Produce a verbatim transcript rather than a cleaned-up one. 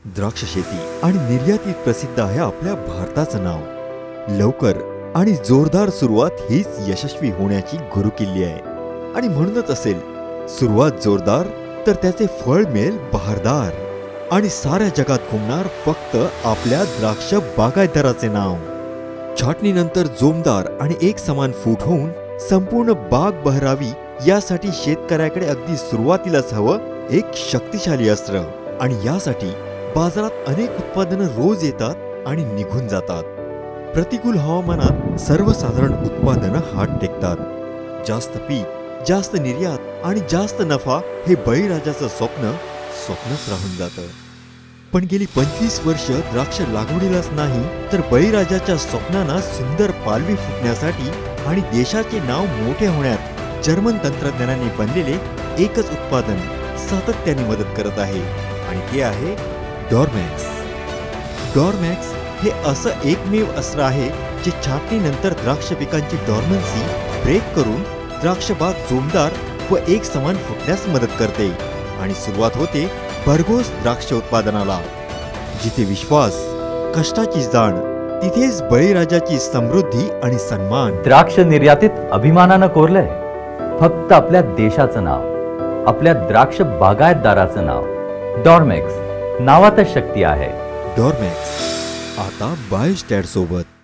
द्राक्ष शेती आणि निर्यातीत प्रसिद्ध आहे आपल्या भारताचं नाव। लवकर आणि जोरदार सुरुवात हीच यशस्वी होण्याची गुरुकिल्ली आहे आणि म्हणूनच असेल सुरुवात जोरदार तर त्याचे फळ मिळेल बहारदार आणि साऱ्या जगात घुमणार फक्त आपल्या द्राक्ष बागायतदाराचे नाव। छाटणीनंतर जोमदार आणि एक समान फूट होऊन संपूर्ण बाग बहरावी यासाठी शेतकऱ्याकडे अगदी सुरुवातीलाच हवं एक शक्तिशाली अस्त्र आणि यासाठी बाजारात अनेक उत्पादनं रोज येतात आणि निघून जातात। प्रतिकूल हवामानात सर्वसाधारण उत्पादनं हात टेकतात। जास्त पीक, जास्त निर्यात आणि जास्त नफा हे बळीराजाचं स्वप्न स्वप्नच राहून जातं। पण गेली पंचवीस वर्ष द्राक्ष लागवडीलाच नाही तर बळीराजाच्या स्वप्नांना सुंदर पालवी फुटण्यासाठी आणि देशाचे नाव मोठे होण्यात जर्मन तंत्रज्ञानाने बनलेले एकच उत्पादन सातत्याने मदत करत आहे आणि ते आहे डॉर्मॅक्स। डॉर्मॅक्स हे असं एकमेव अस्त्र आहे जे छाटणीनंतर द्राक्ष पिकांची डॉर्मन्सी ब्रेक करून द्राक्ष बाग जोमदार व एक समान फुटण्यास मदत करते आणि सुरुवात होते भरघोस द्राक्ष उत्पादनाला। जिथे विश्वास, कष्टाची जाण, तिथेच बळीराजाची समृद्धी आणि सन्मान। द्राक्ष निर्यातीत अभिमानानं कोरलंय फक्त आपल्या देशाचं नाव, आपल्या द्राक्ष बागायतदाराचं नाव। डॉर्मॅक्स नावातच शक्ती आहे। डॉर्मॅक्स आता बायोस्टॅट सोबत।